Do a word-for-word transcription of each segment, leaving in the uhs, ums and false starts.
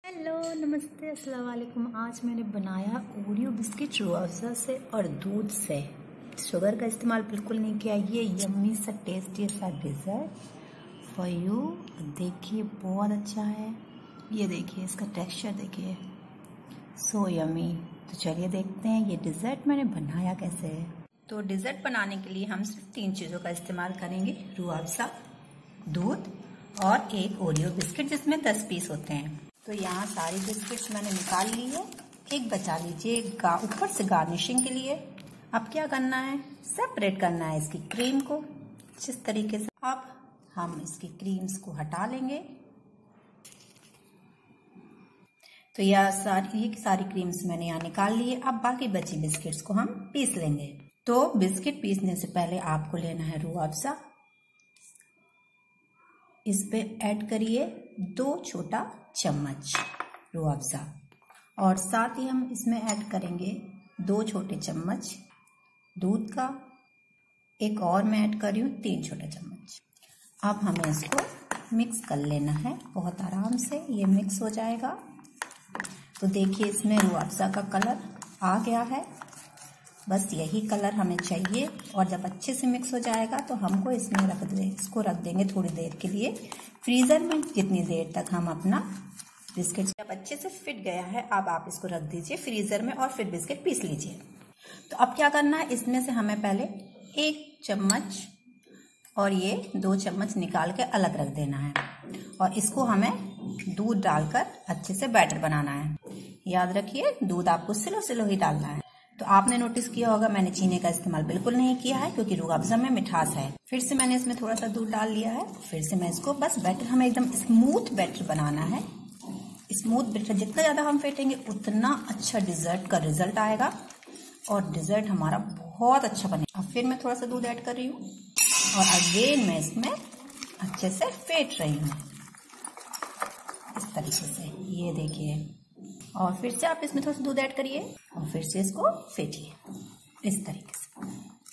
Hello नमस्ते अस्सलाम वालेकुम। आज मैंने बनाया ओरियो बिस्किट रूह अफ़ज़ा से और दूध से। शुगर का इस्तेमाल बिल्कुल नहीं किया। ये यम्मी सा टेस्टी सा डिज़र्ट फॉर यू। देखिए बहुत अच्छा है। ये देखिए इसका टेक्सचर देखिए, सो यम्मी। तो चलिए देखते हैं ये डिज़र्ट मैंने बनाया कैसे है। तो डिज़र्ट बनाने के लिए हम सिर्फ तीन चीज़ों का इस्तेमाल करेंगे, रूह अफ़ज़ा, दूध और एक ओरियो बिस्किट जिसमें दस पीस होते हैं। तो यहाँ सारी बिस्किट्स मैंने निकाल ली है, एक बचा लीजिए ऊपर से गार्निशिंग के लिए। अब क्या करना है, सेपरेट करना है इसकी क्रीम को जिस तरीके से। अब हम इसकी क्रीम्स को हटा लेंगे। तो यह सारी ये सारी क्रीम्स मैंने यहाँ निकाल ली है। अब बाकी बची बिस्किट्स को हम पीस लेंगे। तो बिस्किट पीसने से पहले आपको लेना है रूह अफ़ज़ा। इस पे ऐड करिए दो छोटा चम्मच रूह अफ़ज़ा और साथ ही हम इसमें ऐड करेंगे दो छोटे चम्मच दूध का। एक और मैं ऐड कर रही हूँ तीन छोटे चम्मच। अब हमें इसको मिक्स कर लेना है बहुत आराम से, ये मिक्स हो जाएगा। तो देखिए इसमें रूह अफ़ज़ा का कलर आ गया है, बस यही कलर हमें चाहिए। और जब अच्छे से मिक्स हो जाएगा तो हमको इसमें रख दे इसको रख देंगे थोड़ी देर के लिए फ्रीज़र में, जितनी देर तक हम अपना बिस्किट जब अच्छे से फिट गया है। अब आप इसको रख दीजिए फ्रीज़र में और फिर बिस्किट पीस लीजिए। तो अब क्या करना है, इसमें से हमें पहले एक चम्मच और ये दो चम्मच निकाल के अलग रख देना है और इसको हमें दूध डालकर अच्छे से बैटर बनाना है। याद रखिए दूध आपको स्लो स्लो ही डालना है। तो आपने नोटिस किया होगा मैंने चीनी का इस्तेमाल बिल्कुल नहीं किया है क्योंकि रूह अफ़ज़ा में मिठास है। फिर से मैंने इसमें थोड़ा सा दूध डाल लिया है। फिर से मैं इसको बस बैटर हमें एकदम स्मूथ बैटर बनाना है। स्मूथ बैटर जितना ज़्यादा हम फेंटेंगे उतना अच्छा डिज़र्ट का रिजल्ट आएगा और डिज़र्ट हमारा बहुत अच्छा बनेगा। अब फिर मैं थोड़ा सा दूध ऐड कर रही हूँ और अगेन मैं इसमें अच्छे से फेंट रही हूँ इस तरीके से। ये देखिए, और फिर से आप इसमें थोड़ा सा दूध ऐड करिए और फिर से इसको फेंटिए इस तरीके से।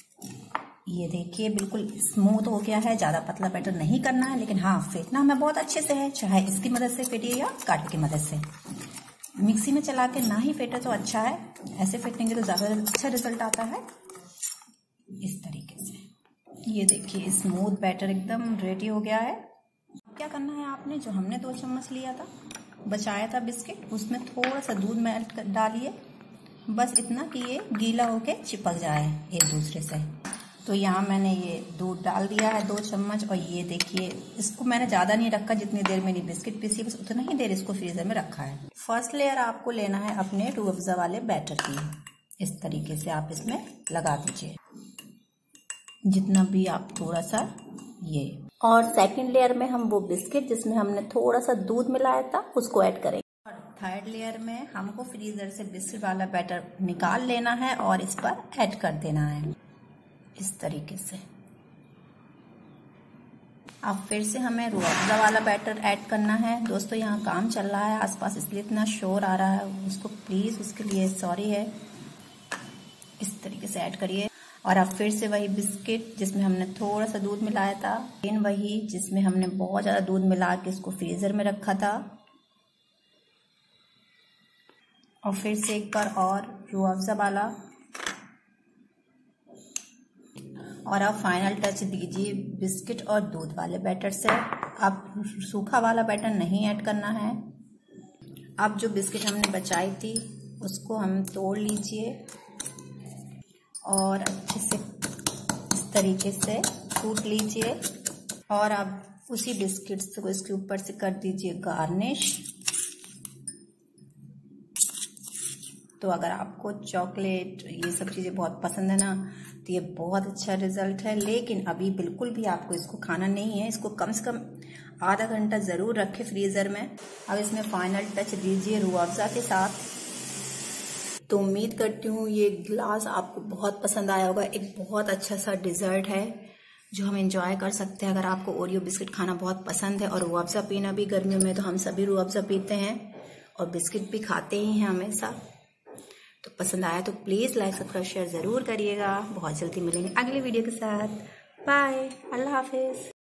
ये देखिए बिल्कुल स्मूथ हो गया है। ज़्यादा पतला बैटर नहीं करना है, लेकिन हाँ फेंटना हमें बहुत अच्छे से है, चाहे इसकी मदद से फेंटिए या कांटे की मदद से। मिक्सी में चला के ना ही फेंटे तो अच्छा है, ऐसे फेंटेंगे तो ज़्यादा अच्छा रिजल्ट आता है इस तरीके से। ये देखिए स्मूथ बैटर एकदम रेडी हो गया है। क्या करना है, आपने जो हमने दो चम्मच लिया था बचाया था बिस्किट, उसमें थोड़ा सा दूध में ऐड डालिए, बस इतना कि ये गीला होके चिपक जाए एक दूसरे से। तो यहाँ मैंने ये दूध डाल दिया है दो चम्मच और ये देखिए इसको मैंने ज़्यादा नहीं रखा, जितनी देर मेरी बिस्किट पीसी बस उतना ही देर इसको फ्रीजर में रखा है। फर्स्ट लेयर आपको लेना है अपने रूह अफ़ज़ा वाले बैटर की। इस तरीके से आप इसमें लगा दीजिए जितना भी आप थोड़ा सा ये। और सेकंड लेयर में हम वो बिस्किट जिसमें हमने थोड़ा सा दूध मिलाया था उसको ऐड करेंगे। और थर्ड लेयर में हमको फ्रीजर से बिस्किट वाला बैटर निकाल लेना है और इस पर ऐड कर देना है इस तरीके से। अब फिर से हमें रूह अफ़ज़ा वाला बैटर ऐड करना है। दोस्तों यहाँ काम चल रहा है आसपास इसलिए इतना शोर आ रहा है, उसको प्लीज उसके लिए सॉरी है। इस तरीके से ऐड करिए और अब फिर से वही बिस्किट जिसमें हमने थोड़ा सा दूध मिलाया था, फिर वही जिसमें हमने बहुत ज़्यादा दूध मिला के इसको फ्रीज़र में रखा था, और फिर से एक बार और रूह अफ़ज़ा वाला। और अब फाइनल टच दीजिए बिस्किट और दूध वाले बैटर से। अब सूखा वाला बैटर नहीं ऐड करना है। अब जो बिस्किट हमने बचाई थी उसको हम तोड़ लीजिए और अच्छे से इस तरीके से कूट लीजिए और अब उसी बिस्किट्स को इसके ऊपर से कर दीजिए गार्निश। तो अगर आपको चॉकलेट ये सब चीज़ें बहुत पसंद है ना तो ये बहुत अच्छा रिजल्ट है, लेकिन अभी बिल्कुल भी आपको इसको खाना नहीं है। इसको कम से कम आधा घंटा ज़रूर रखें फ्रीज़र में। अब इसमें फाइनल टच दीजिए रूह अफ़ज़ा के साथ। तो उम्मीद करती हूँ ये ग्लास आपको बहुत पसंद आया होगा। एक बहुत अच्छा सा डिज़र्ट है जो हम एंजॉय कर सकते हैं। अगर आपको ओरियो बिस्किट खाना बहुत पसंद है और रूह अफ़ज़ा पीना भी गर्मियों में, तो हम सभी रूह अफ़ज़ा पीते हैं और बिस्किट भी खाते ही हैं हमेशा। तो पसंद आया तो प्लीज़ लाइक सब्सक्राइब शेयर ज़रूर करिएगा। बहुत जल्दी मिलेंगे अगली वीडियो के साथ। बाय, अल्लाह हाफिज़।